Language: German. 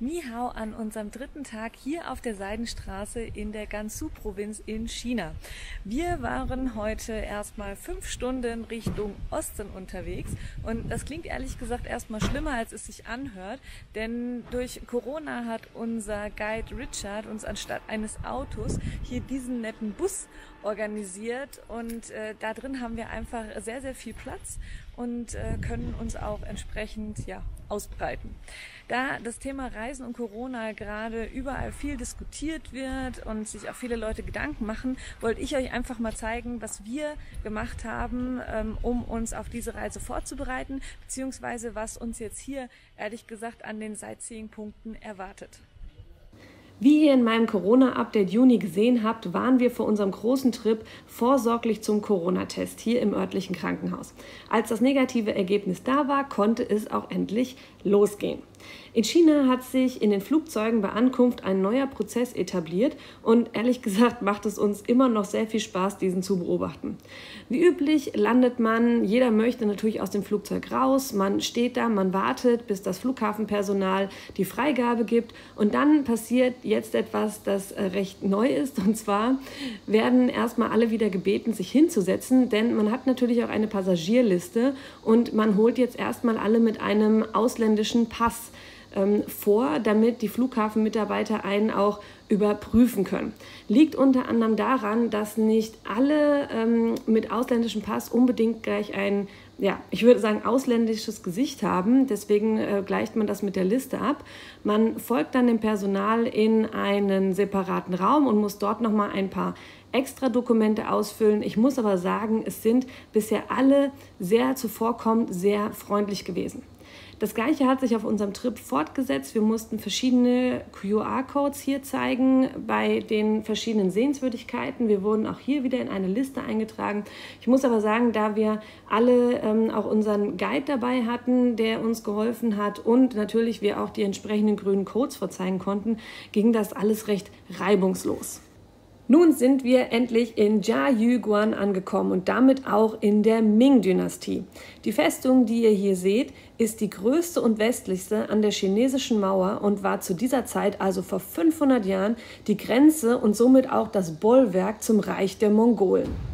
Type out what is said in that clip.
Ni Hao an unserem dritten Tag hier auf der Seidenstraße in der Gansu-Provinz in China. Wir waren heute erstmal 5 Stunden Richtung Osten unterwegs und das klingt ehrlich gesagt erstmal schlimmer, als es sich anhört, denn durch Corona hat unser Guide Richard uns anstatt eines Autos hier diesen netten Bus organisiert und da drin haben wir einfach sehr, sehr viel Platz und können uns auch entsprechend ausbreiten. Da das Thema Reisen und Corona gerade überall viel diskutiert wird und sich auch viele Leute Gedanken machen, wollte ich euch einfach mal zeigen, was wir gemacht haben, um uns auf diese Reise vorzubereiten, beziehungsweise was uns jetzt hier ehrlich gesagt an den Sightseeing-Punkten erwartet. Wie ihr in meinem Corona-Update Juni gesehen habt, waren wir vor unserem großen Trip vorsorglich zum Corona-Test hier im örtlichen Krankenhaus. Als das negative Ergebnis da war, konnte es auch endlich losgehen. In China hat sich in den Flugzeugen bei Ankunft ein neuer Prozess etabliert und ehrlich gesagt macht es uns immer noch sehr viel Spaß, diesen zu beobachten. Wie üblich landet man, jeder möchte natürlich aus dem Flugzeug raus, man steht da, man wartet, bis das Flughafenpersonal die Freigabe gibt und dann passiert jetzt etwas, das recht neu ist, und zwar werden erstmal alle wieder gebeten, sich hinzusetzen, denn man hat natürlich auch eine Passagierliste und man holt jetzt erstmal alle mit einem ausländischen Pass vor, damit die Flughafenmitarbeiter einen auch überprüfen können. Liegt unter anderem daran, dass nicht alle mit ausländischem Pass unbedingt gleich ein, ich würde sagen, ausländisches Gesicht haben. Deswegen gleicht man das mit der Liste ab. Man folgt dann dem Personal in einen separaten Raum und muss dort nochmal ein paar extra Dokumente ausfüllen. Ich muss aber sagen, es sind bisher alle sehr zuvorkommend, sehr freundlich gewesen. Das Gleiche hat sich auf unserem Trip fortgesetzt. Wir mussten verschiedene QR-Codes hier zeigen bei den verschiedenen Sehenswürdigkeiten. Wir wurden auch hier wieder in eine Liste eingetragen. Ich muss aber sagen, da wir alle auch unseren Guide dabei hatten, der uns geholfen hat und natürlich wir auch die entsprechenden grünen Codes vorzeigen konnten, ging das alles recht reibungslos. Nun sind wir endlich in Jiayuguan angekommen und damit auch in der Ming-Dynastie. Die Festung, die ihr hier seht, ist die größte und westlichste an der chinesischen Mauer und war zu dieser Zeit, also vor 500 Jahren, die Grenze und somit auch das Bollwerk zum Reich der Mongolen.